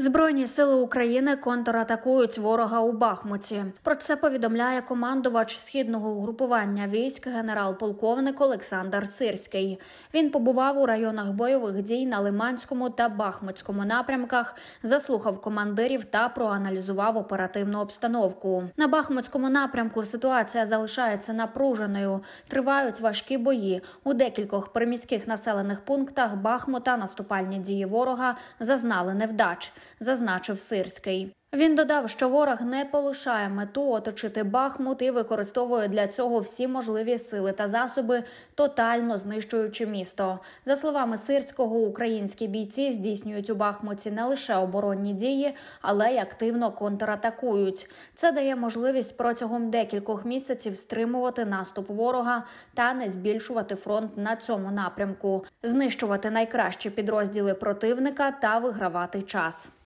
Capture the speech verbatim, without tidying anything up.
Збройні сили України контратакують ворога у Бахмуті. Про це повідомляє командувач східного угрупування військ генерал-полковник Олександр Сирський. Він побував у районах бойових дій на Лиманському та Бахмутському напрямках, заслухав командирів та проаналізував оперативну обстановку. На Бахмутському напрямку ситуація залишається напруженою. Тривають важкі бої. У декількох приміських населених пунктах Бахмута наступальні дії ворога зазнали невдач, зазначив Сирський. Він додав, що ворог не полишає мету оточити Бахмут і використовує для цього всі можливі сили та засоби, тотально знищуючи місто. За словами Сирського, українські бійці здійснюють у Бахмуті не лише оборонні дії, але й активно контратакують. Це дає можливість протягом декількох місяців стримувати наступ ворога та не збільшувати фронт на цьому напрямку, знищувати найкращі підрозділи противника та вигравати час.